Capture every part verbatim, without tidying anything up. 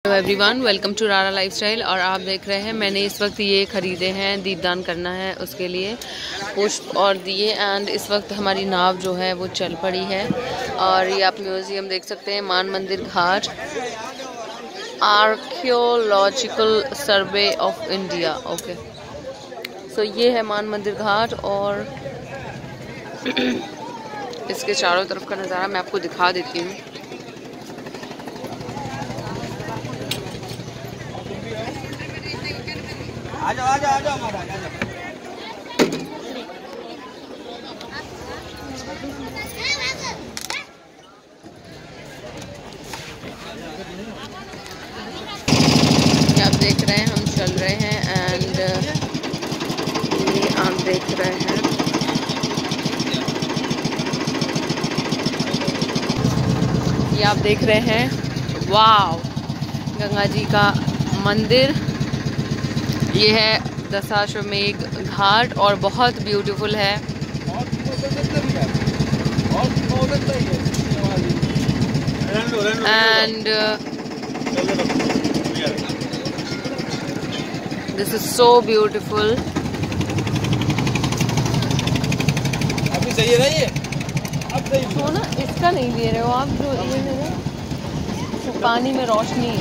Everyone, welcome to रारा lifestyle. और आप देख रहे हैं मैंने इस वक्त ये ख़रीदे हैं, दीपदान करना है उसके लिए पुष्प और दिए। एंड इस वक्त हमारी नाव जो है वो चल पड़ी है। और ये आप म्यूज़ियम देख सकते हैं, Man Mandir Ghat, archaeological survey of India. Okay, so ये है मान मंदिर घाट। और इसके चारों तरफ का नज़ारा मैं आपको दिखा देती हूँ। आजा आजा आजा हमारा आजा। ये आप देख रहे हैं, हम चल रहे हैं। एंड ये आप देख रहे हैं, ये आप देख रहे हैं, वाव, गंगा जी का मंदिर। ये है दशाश्वमेध घाट और बहुत ब्यूटीफुल है। And this is so beautiful. अभी सही है ना ये? अब सही तो ना इसका नहीं दे रहे हो आप, जो ये है ना पानी में रोशनी,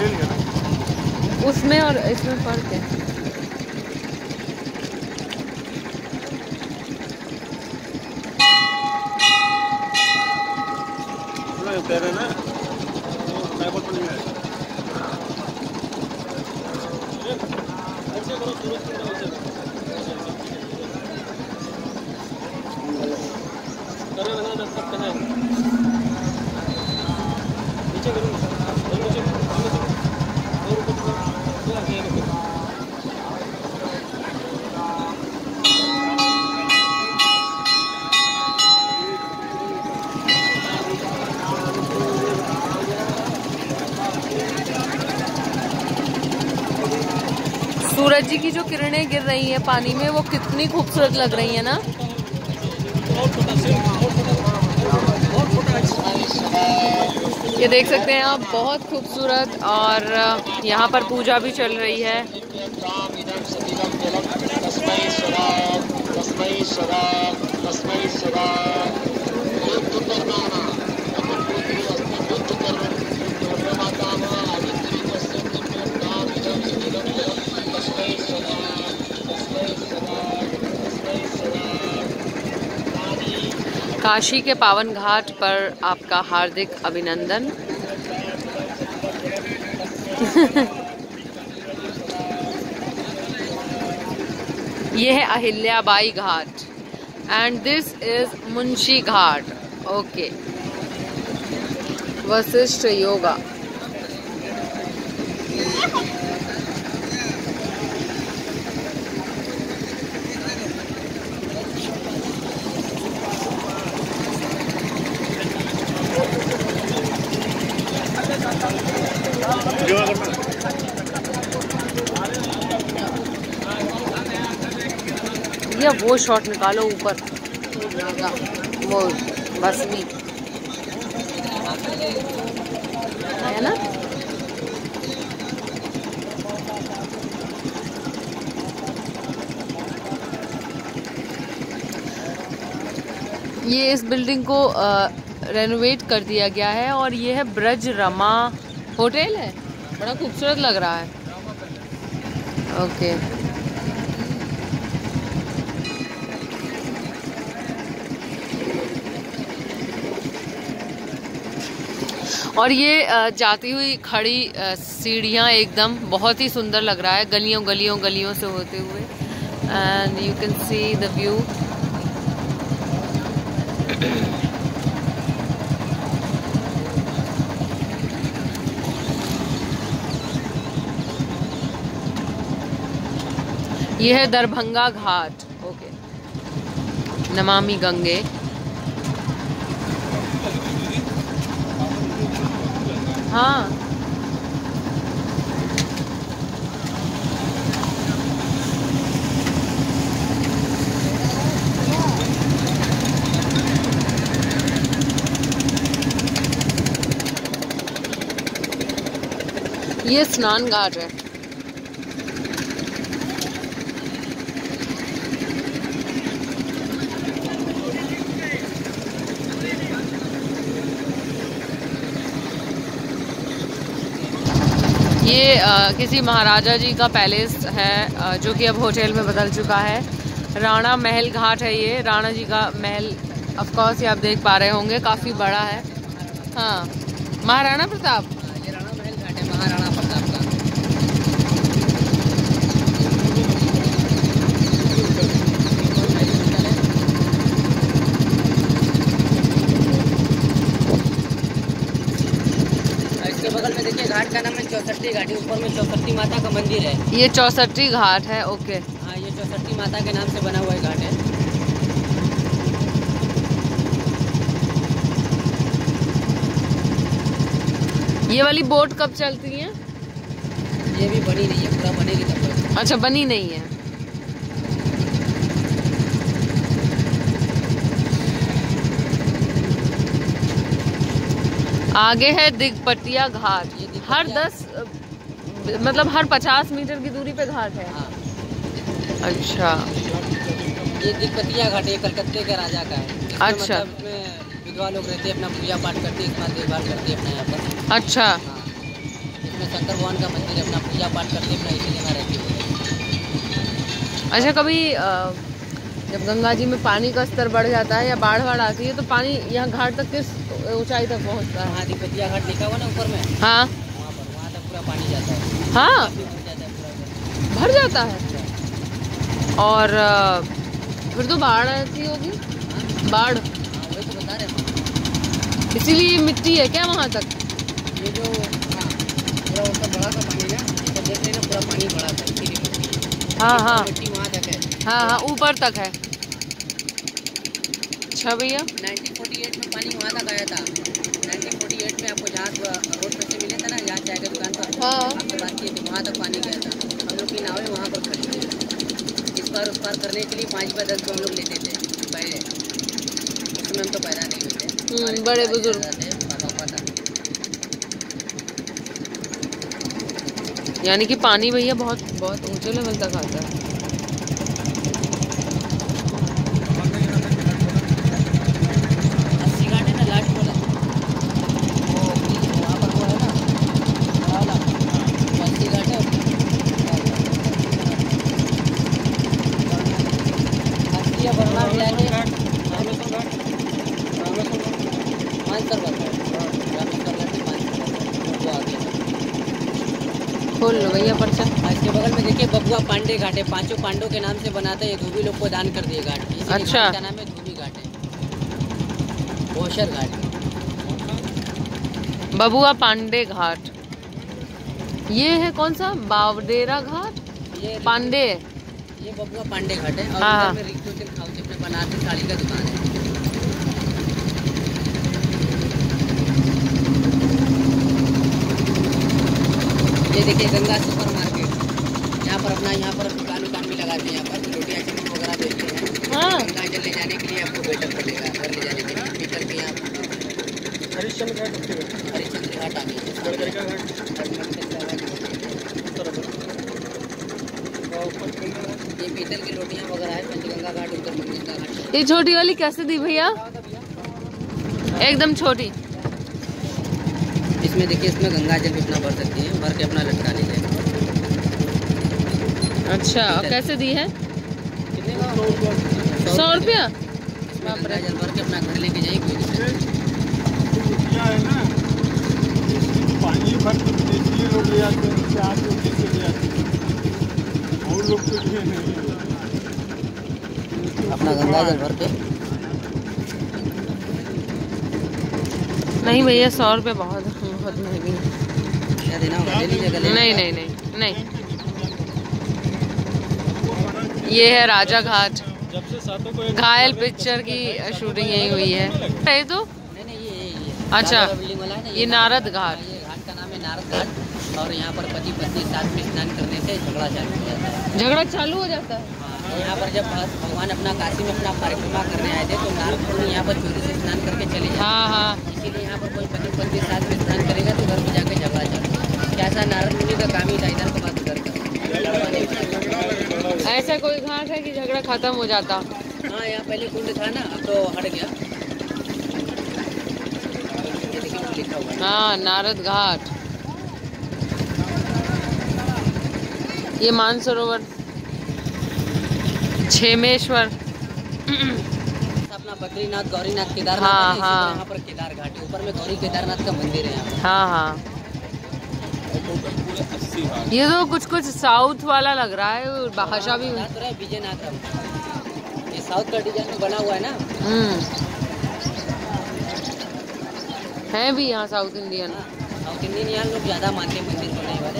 उसमें और इसमें फर्क है। ना सूरज जी की जो किरणें गिर रही हैं पानी में, वो कितनी खूबसूरत लग रही है ना। ये देख सकते हैं आप, बहुत खूबसूरत। और यहाँ पर पूजा भी चल रही है। काशी के पावन घाट पर आपका हार्दिक अभिनंदन। ये है Ahilyabai Ghat and this is Munshi Ghat. Okay, Vashishtha yoga. या वो शॉट निकालो ऊपर, वो बस भी है ना। ये इस बिल्डिंग को रेनोवेट कर दिया गया है। और ये है ब्रज रमा होटल है, बड़ा खूबसूरत लग रहा है। ओके, और ये जाती हुई खड़ी सीढ़ियाँ एकदम बहुत ही सुंदर लग रहा है, गलियों गलियों गलियों से होते हुए। And you can see the view. ये है दरभंगा घाट। ओके, नमामि गंगे। हाँ, ये स्नान घाट है। ये आ, किसी महाराजा जी का पैलेस है आ, जो कि अब होटल में बदल चुका है। राणा महल घाट है ये, राणा जी का महल। ऑफ कोर्स ये आप देख पा रहे होंगे, काफ़ी बड़ा है। हाँ, महाराणा प्रताप, ये राणा महल घाट है, महाराणा प्रताप का। इसके बगल में देखिए घाट का नाम है चौसठी घाटी, ऊपर में चौसठी माता का मंदिर है। ये चौसठी घाट है। ओके, हाँ, ये चौसठी माता के नाम से बना हुआ घाट है। ये वाली बोट कब चलती है? ये भी बनी नहीं है, पूरा बनेगी तब। अच्छा, बनी नहीं है। आगे है दिगपतिया घाट। हर दस मतलब हर पचास मीटर की दूरी पे घाट है। हाँ। अच्छा, ये दिगपतिया घाट है, कलकत्ते के राजा का है। अच्छा, मतलब इसमें विधवा लोग रहते हैं, अपना पूजा पाठ करते हैं, इसका देखभाल करते हैं अपना यहाँ पर। अच्छा। हाँ। इसमें शंकर भगवान का मंदिर है, अपना पूजा पाठ करते हैं, अपना इसी जगह रहते हैं। अच्छा, कभी अ, जब गंगा जी में पानी का स्तर बढ़ जाता है या बाढ़ बाढ़ आती है तो पानी यहाँ घाट तक किस ऊंचाई तक पहुँचता है? हाँ, दिगपतिया घाट लिखा हुआ ना ऊपर में। हाँ, वहाँ पर, वहाँ तक पूरा पानी जाता है। हाँ, काफी भर जाता है पूरा। भर जाता है। और अ, फिर तो बाढ़ आती होगी। बाढ़, हाँ, वही तो बता रहे हैं। इसीलिए मिट्टी है क्या वहाँ तक? ये जो, हाँ, पूरा ऊपर बड़ा सा पानी ना, ऊपर देख रहे हैं ना, पूरा पानी बड़ा था, इसीलिए मिट्टी। हाँ, हाँ, मिट्टी वहाँ तक है। हाँ, हाँ, ऊपर तक है। अच्छा भैया, नाइनटीन फोर्टी एट में पानी वहाँ तक आया था। नाइनटीन फोर्टी एट में आपको जहाँ रोड पे से मिले थे ना, जहाँ चाय की दुकान पर, हाँ, आपसे बात की थी, वहाँ तक पानी गया था। हम लोग की नावें वहाँ पर खड़ी थी। इस पार उस पार करने के लिए पाँच बाय दस को हम लोग लेते थे पहले। उस समय हम तो पैदा नहीं हुए थे। हम्म, बड़े बुजुर्ग थे, पापा पापा था। यानी कि पानी भैया बहुत बहुत ऊंचे लेवल तक आता है। अस्सी घाट है ना, लास्ट वाला, वो वहाँ पर वो है ना, बड़ा वाला, वो अस्सी घाट है। अस्सी या बरना भी आके मानसर घाट है, रामेश्वर घाट है, मानसर घाट, वो आगे है। खोल लो भैया पर्चा। और इसके बगल में देखिए बबुआ पांडे घाट है, पांचों पांडवों के नाम से बनाते हैं। धोबी लोग को दान कर दिए घाट। इसीलिए अच्छा। घाट का नाम है धोबी घाट है, ओशर घाट। बबुआ पांडे घाट, ये है कौन सा? बावडेरा घाट, ये पांडे। ये बबुआ पांडे घाट है। और हाँ, इधर में रिक्शो सिल्क हाउस अपने बनारसी साड़ी का दुकान है। ये देखिए गंगा सुपर मार्केट, यहाँ पर अपना यहाँ पर दुकान उकान भी लगाते हैं। यहाँ पर रोटियाँ चटनी वगैरह बेचते हैं। हाँ, गंगा जल ले जाने के लिए आपको बेटर पड़ेगा, घर ले जाने के लिए पीटर के यहाँ हरिश्चंद्र घाट, हरिश्चंद्र घाट आ गई ये पीतल की रोटियाँ वगैरह है। पंचगंगा घाट, उत्तर मंदिर का घाट। ये छोटी वाली कैसे दी भैया? एकदम छोटी। इसमें देखिए, इसमें गंगा जल भी अपना भर सकती है, भर के अपना लटका लीजिए। अच्छा, और कैसे दी है? कितने का? सौ रुपया। इसमें गंगा जल भर के अपना घर लेके जाइए, कोई दिक्कत नहीं। है ना, पानी भर के विदेशी लोग ले जाते हैं, उससे आगे उसी से ले जाते हैं, और लोग तो ये नहीं है। अपना गंगा जल भर के। नहीं भैया, सौ रुपये बहुत बहुत महंगी है। क्या देना होगा, ले लीजिए गले में। नहीं नहीं नहीं नहीं। ये है राजा घाट। घायल पिक्चर की शूटिंग यही हुई है। है तो नहीं नहीं, ये ये ये अच्छा, बिल्डिंग वाला है ना, ये नारद घाट। ये घाट का नाम है नारद घाट। और यहाँ पर पति पत्नी साथ में स्नान करने से झगड़ा चालू हो जाता है। झगड़ा चालू हो जाता है। हाँ, यहाँ पर जब भगवान अपना काशी में अपना परिक्रमा करने आए थे, तो नारद मुनि यहाँ पर चोरी से स्नान करके चले जाते हैं। हाँ हाँ, इसीलिए यहाँ पर कोई पति पत्नी साथ में स्नान करेगा तो घर में जाकर झगड़ा चालू होगा। कैसा नारद मुनि का काम ही था, इधर का बात उधर का। ऐसा कोई घाट है कि झगड़ा खत्म हो जाता? हाँ, यहाँ पहले कुंड था ना, अब तो हट गया। ये देखिए लिखा हुआ है। हाँ, नारद घाट। ये मानसरोवर, क्षेमेश्वर। अपना बद्रीनाथ, गौरीनाथ, केदारनाथ हाँ, है ना, इसी हाँ। तरह यहाँ पर केदार घाट है। ऊपर में गौरी केदारनाथ का मंदिर है यहाँ पर। हाँ हाँ, ये तो कुछ कुछ साउथ वाला लग रहा है, भाषा भी। बता तो रहा है विजयनाथ हम। ये साउथ का डिजाइन में बना हुआ है ना। हम्म, है भी यहाँ साउथ इंडियन। साउथ इंडियन यहाँ लोग ज्यादा मानते हैं मंदिर बनाने वाले।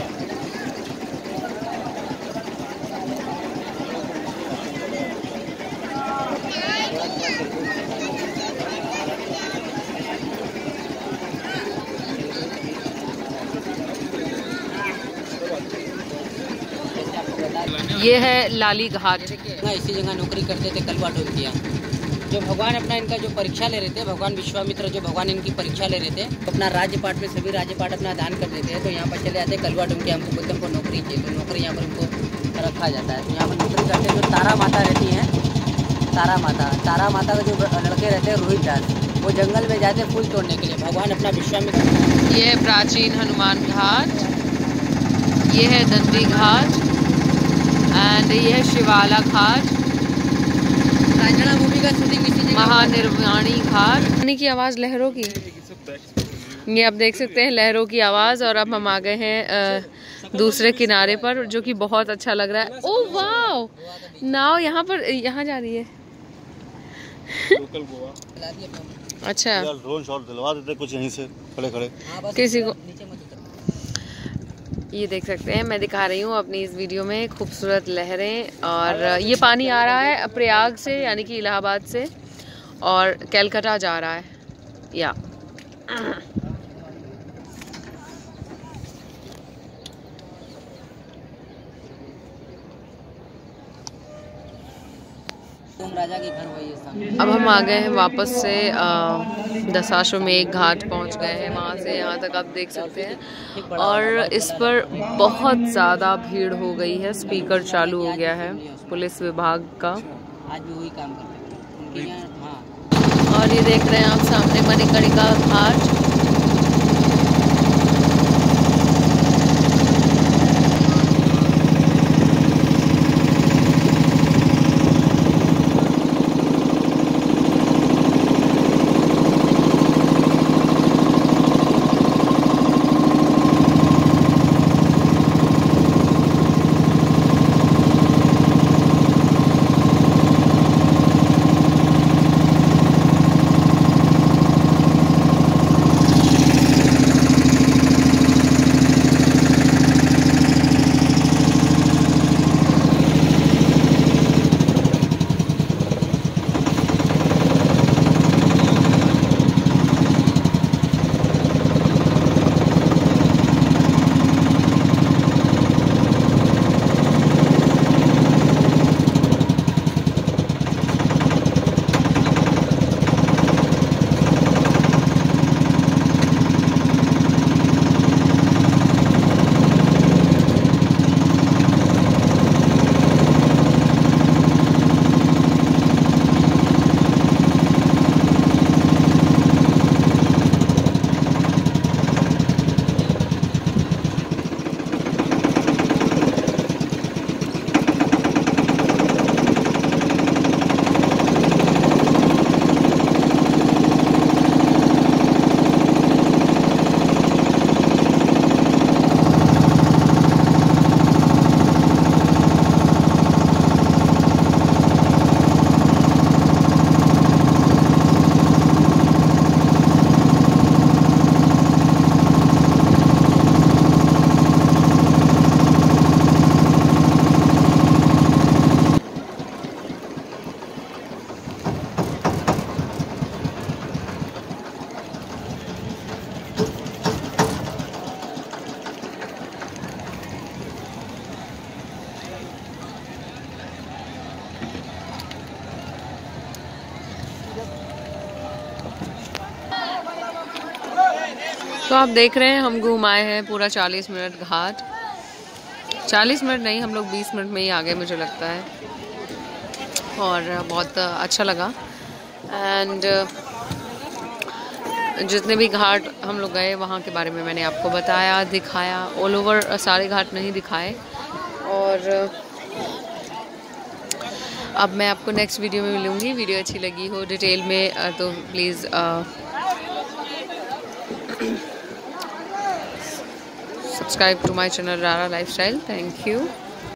ये है लाली घाट। ना इसी जगह नौकरी करते थे कलवा डोलतिया। जो भगवान अपना इनका जो परीक्षा ले रहे थे, भगवान विश्वामित्र जो भगवान इनकी परीक्षा ले रहे थे, अपना राज्यपाठ में सभी राज्यपाठ अपना दान कर देते हैं। तो यहाँ पर चले जाते कलवा डोल के, हमको बोलते हमको नौकरी चाहिए, तो नौकरी यहाँ पर उनको रखा जाता है। तो यहाँ पर नौकरी करते जो तारा माता रहती हैं, तारा माता तारा माता का जो लड़के रहते हैं रोहित दास, वो जंगल में जाते फूल तोड़ने के लिए। भगवान अपना विश्वामित्र। ये है प्राचीन हनुमान घाट, ये है दंडी घाट एंड ये है शिवाला घाट। कांचना मूवी का शूटिंग इसी जगह। महानिर्वाणी घाट। पानी की आवाज़ लहरों की, ये आप देख सकते हैं लहरों की आवाज़। और अब हम आ गए हैं अ, दूसरे किनारे पर, जो कि बहुत अच्छा लग रहा है। ओह वाओ, नाव यहाँ पर यहाँ जा रही है। लोकल गोवा। अच्छा, ड्रोन शॉट दिलवा देते कुछ यहीं से खड़े खड़े किसी को। ये देख सकते हैं, मैं दिखा रही हूँ अपनी इस वीडियो में खूबसूरत लहरें। और ये पानी आ रहा है प्रयाग से, यानी कि इलाहाबाद से, और कलकत्ता जा रहा है। या राजा के घर वही है सामने। अब हम आ गए हैं वापस से दशाश्वमेध घाट पहुंच गए हैं। वहाँ से यहाँ तक आप देख सकते हैं। और इस पर बहुत ज़्यादा भीड़ हो गई है, स्पीकर चालू हो गया है पुलिस विभाग का। आज भी वही काम करते हैं उनके यहाँ। हाँ, और ये देख रहे हैं आप सामने मणिकर्णिका घाट। तो आप देख रहे हैं हम घूम आए हैं पूरा चालीस मिनट घाट। चालीस मिनट नहीं, हम लोग बीस मिनट में ही आ गए मुझे लगता है, और बहुत अच्छा लगा। एंड जितने भी घाट हम लोग गए वहाँ के बारे में मैंने आपको बताया, दिखाया। ऑल ओवर सारे घाट नहीं दिखाए। और अब मैं आपको नेक्स्ट वीडियो में मिलूँगी। वीडियो अच्छी लगी हो डिटेल में तो please subscribe to my channel रारा लाइफस्टाइल। Thank you.